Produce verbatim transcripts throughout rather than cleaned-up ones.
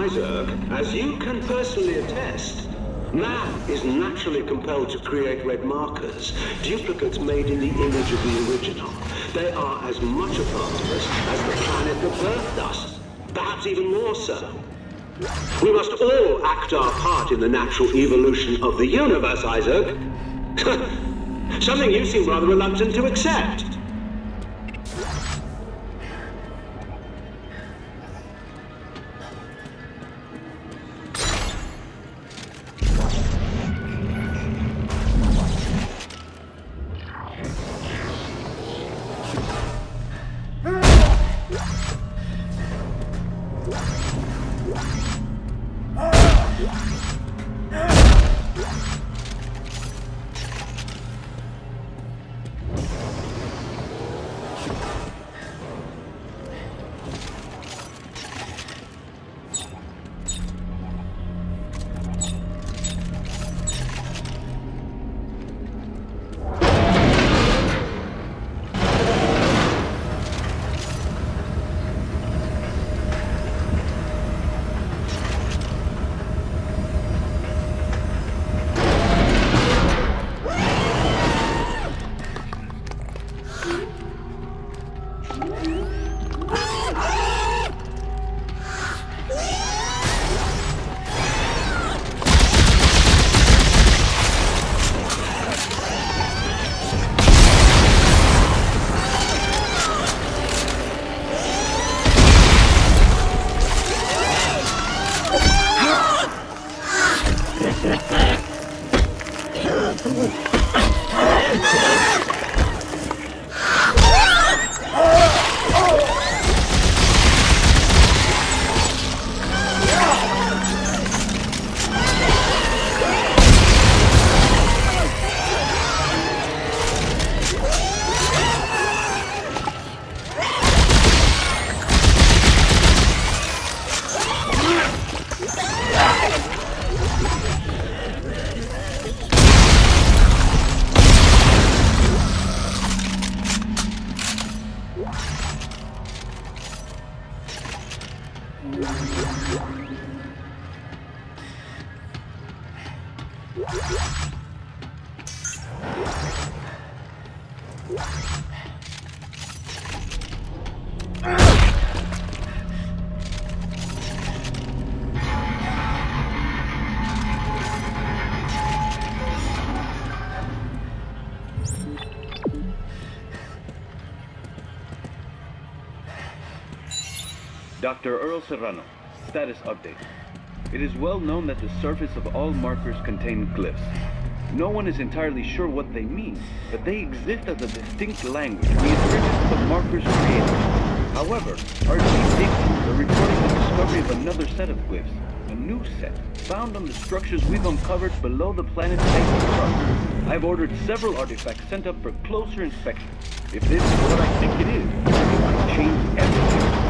Isaac, as you can personally attest, man is naturally compelled to create red markers, duplicates made in the image of the original. They are as much a part of us as the planet that birthed us, perhaps even more so. We must all act our part in the natural evolution of the universe, Isaac. Something you seem rather reluctant to accept. Doctor Earl Serrano, status update. It is well known that the surface of all markers contain glyphs. No one is entirely sure what they mean, but they exist as a distinct language reinterpreted the markers created. However, our chief agents are reporting the discovery of another set of glyphs, a new set, found on the structures we've uncovered below the planet's icy crust. I've ordered several artifacts sent up for closer inspection. If this is what I think it is, it will change everything.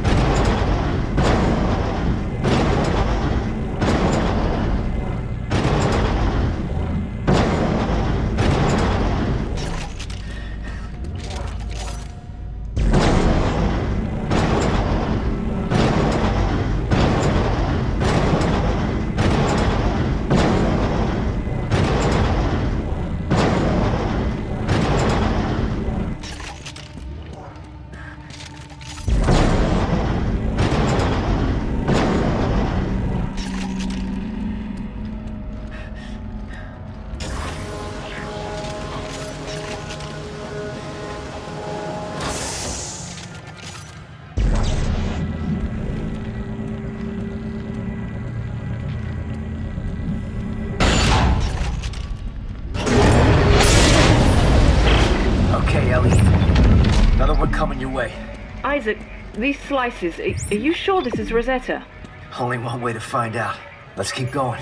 Isaac, these slices, are you sure this is Rosetta? Only one way to find out. Let's keep going.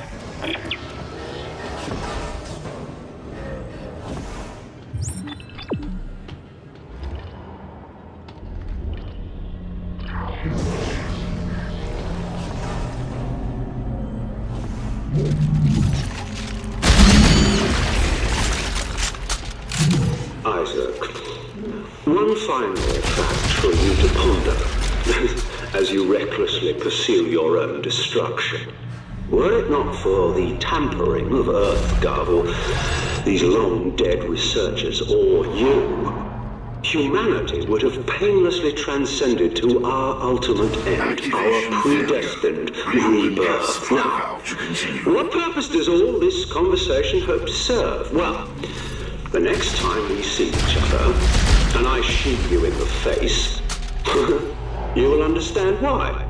Isaac, one final fact for you to ponder. as you recklessly pursue your own destruction. Were it not for the tampering of EarthGov, or these long-dead researchers, or you, humanity would have painlessly transcended to our ultimate end, our predestined rebirth. Now, what purpose does all this conversation hope to serve? Well, the next time we see each other, and I shoot you in the face, you will understand why.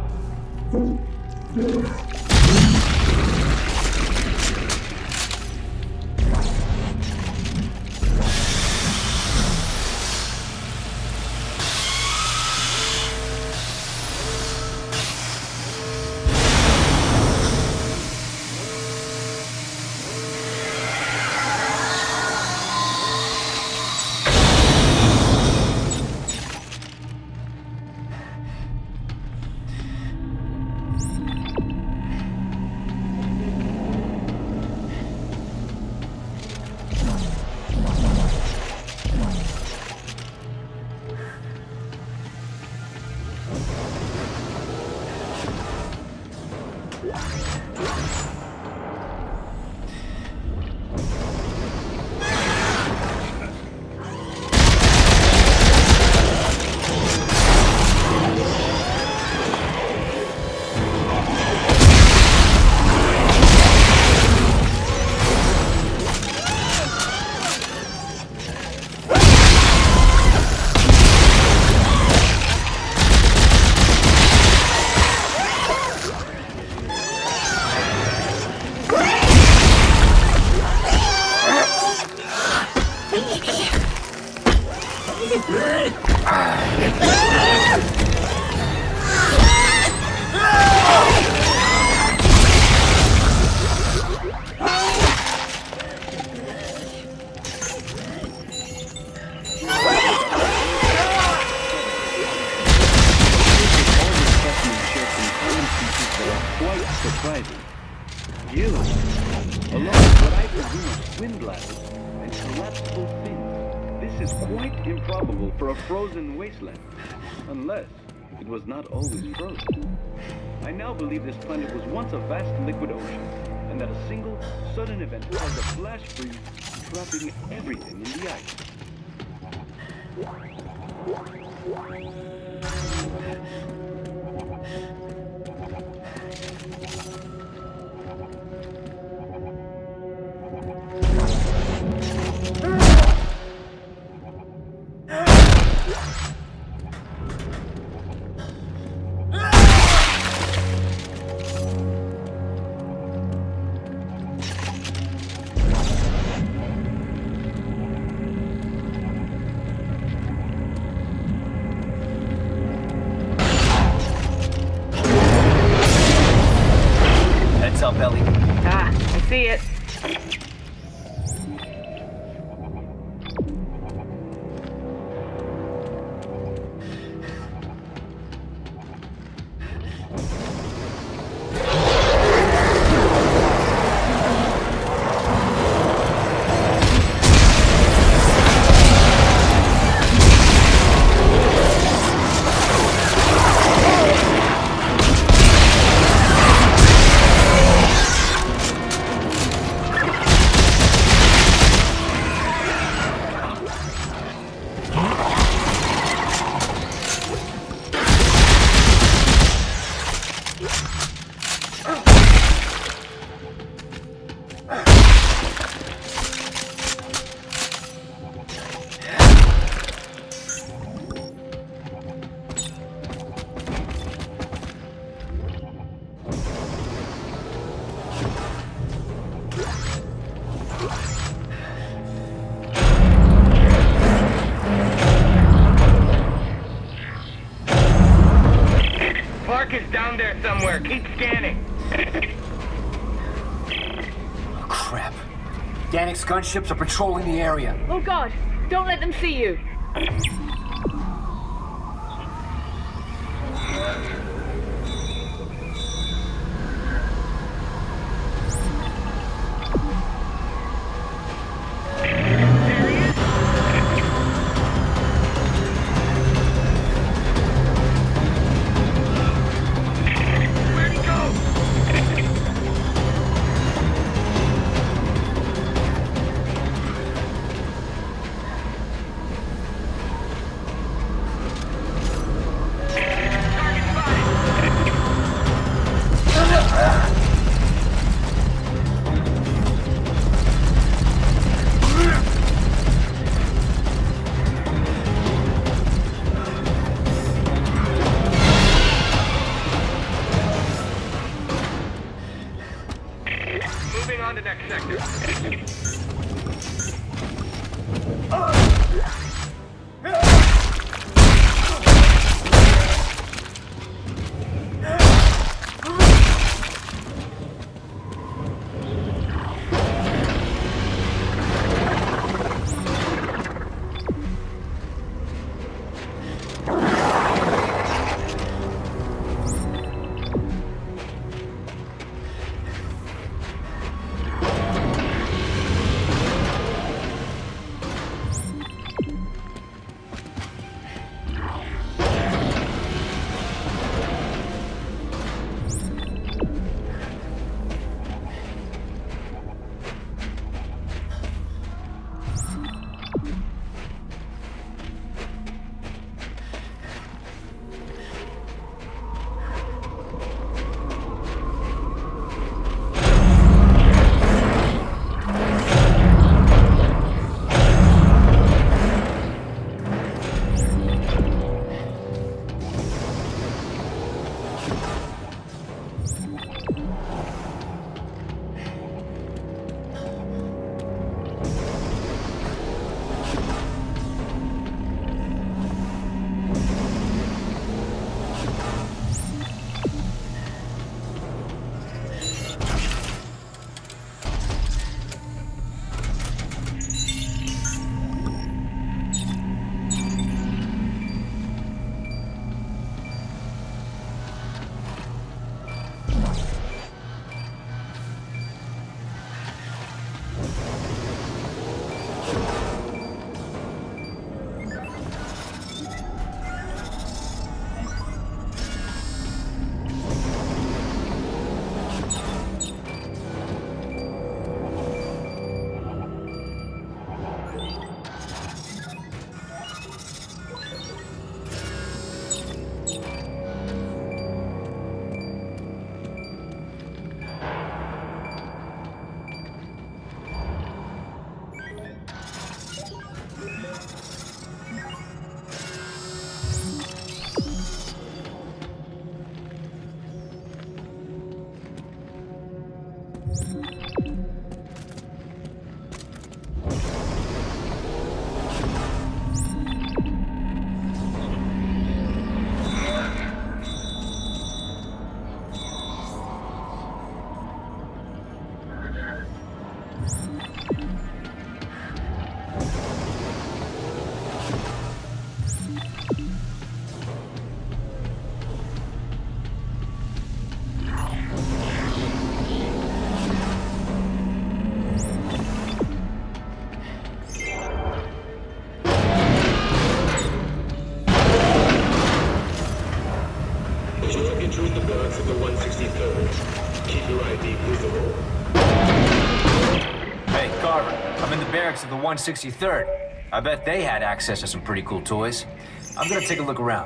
Unless it was not always frozen. I now believe this planet was once a vast liquid ocean, and that a single, sudden event caused a flash freeze, trapping everything in the ice. See it. Is down there somewhere. Keep scanning. Oh, crap. Danik's gunships are patrolling the area. Oh God, don't let them see you. of the one sixty-third. Keep your I D visible. Hey, Carver, I'm in the barracks of the one sixty-third. I bet they had access to some pretty cool toys. I'm gonna take a look around.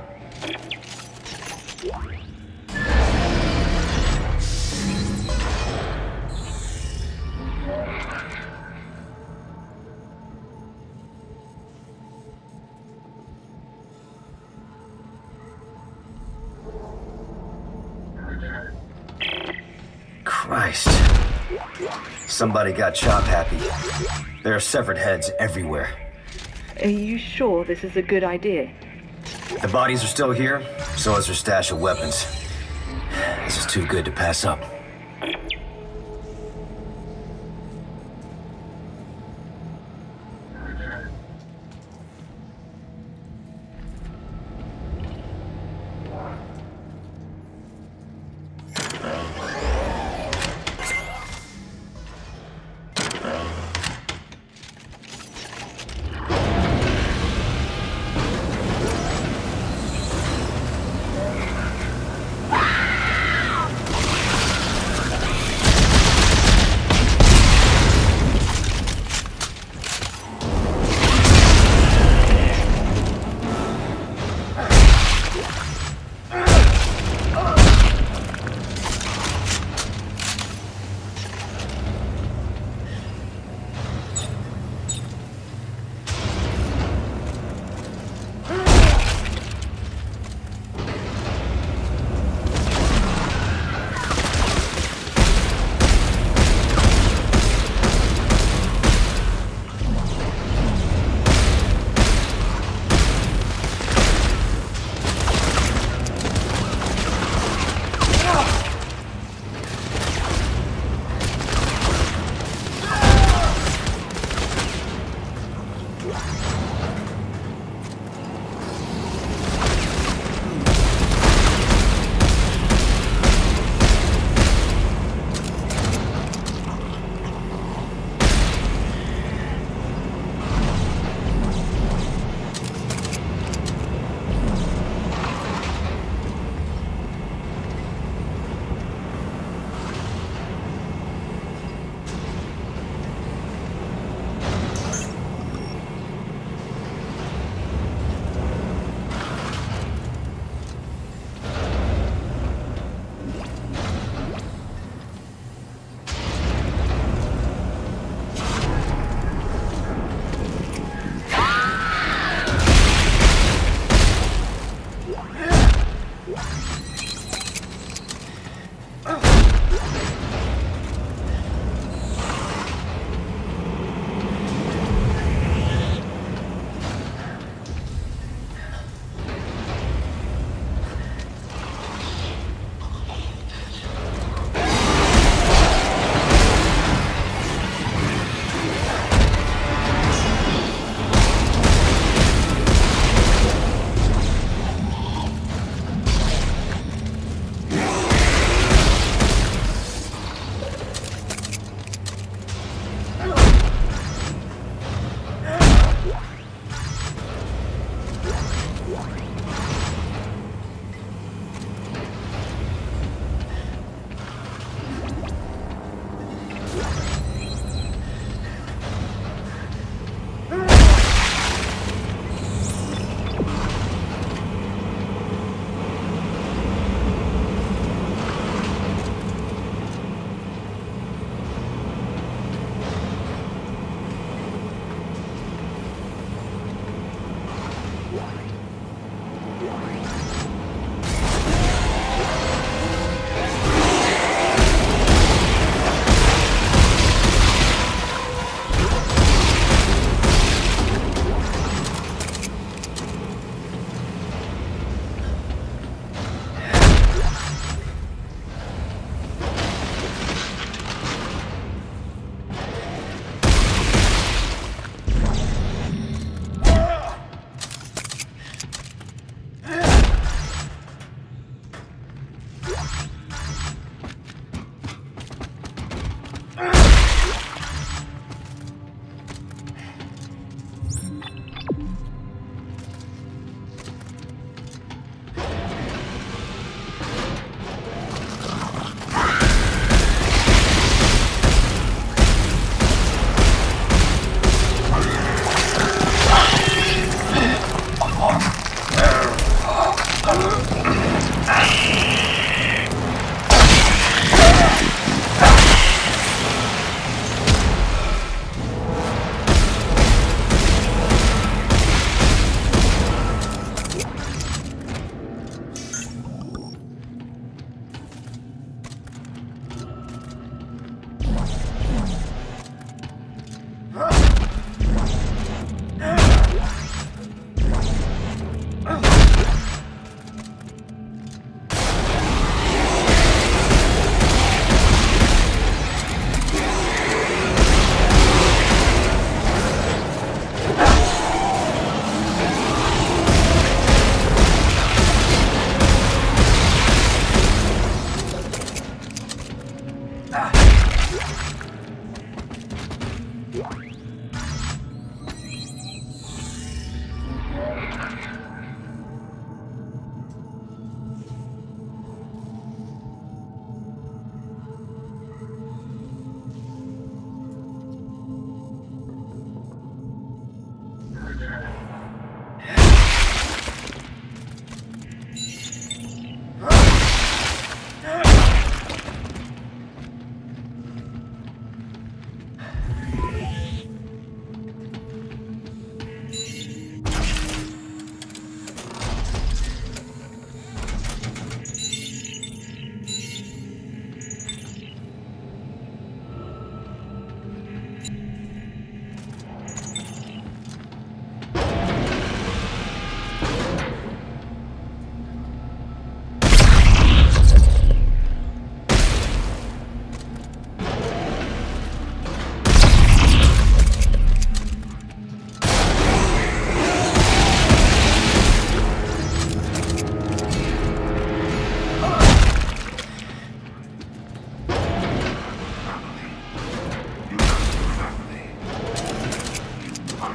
Christ. Somebody got chop happy. There are severed heads everywhere. Are you sure this is a good idea? The bodies are still here, so is their stash of weapons. This is too good to pass up.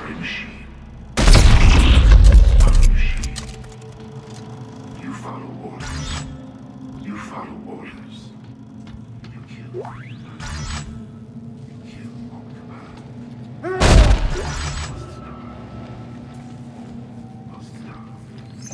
machine. Follow machine. You follow orders. You follow orders. You kill. You kill on command. Must die. Must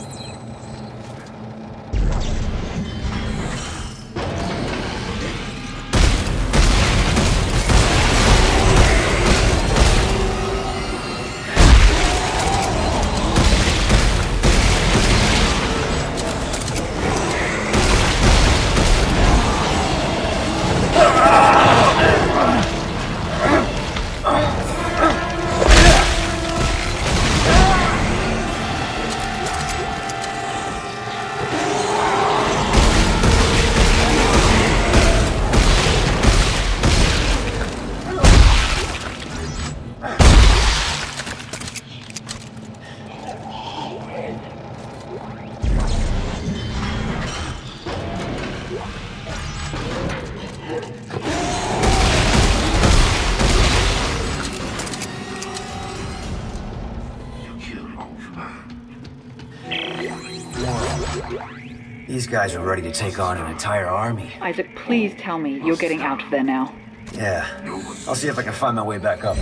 These guys are ready to take on an entire army. Isaac, please tell me you're getting out of there now. Yeah. I'll see if I can find my way back up.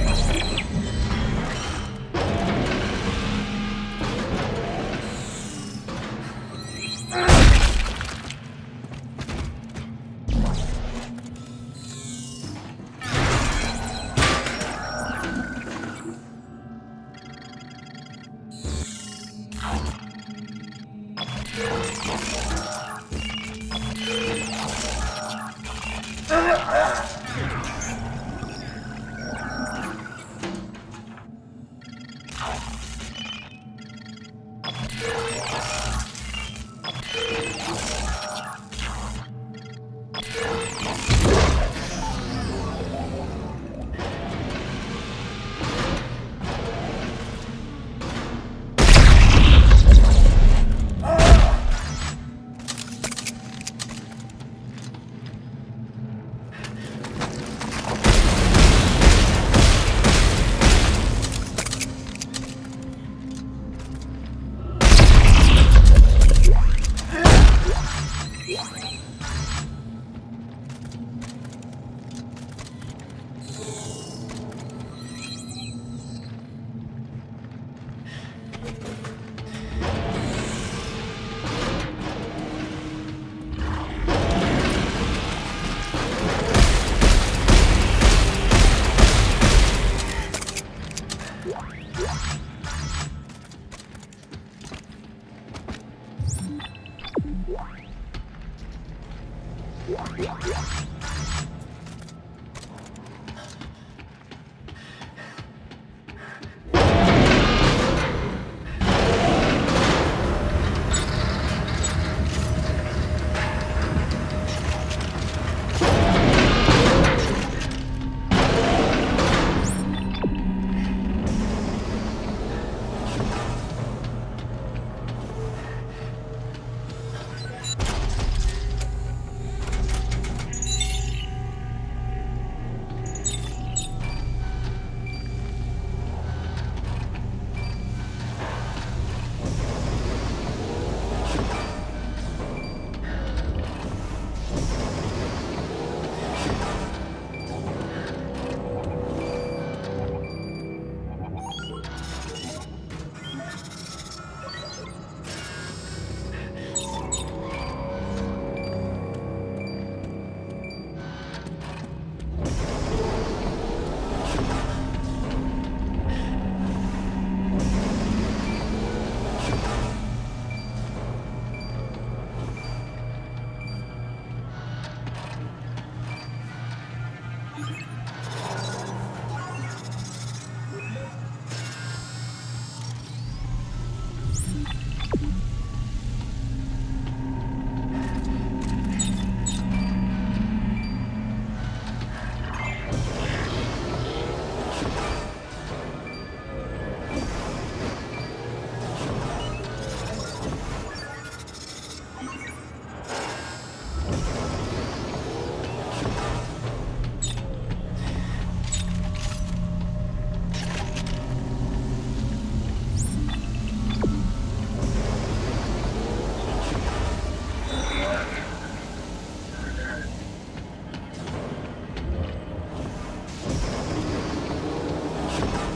Roswell.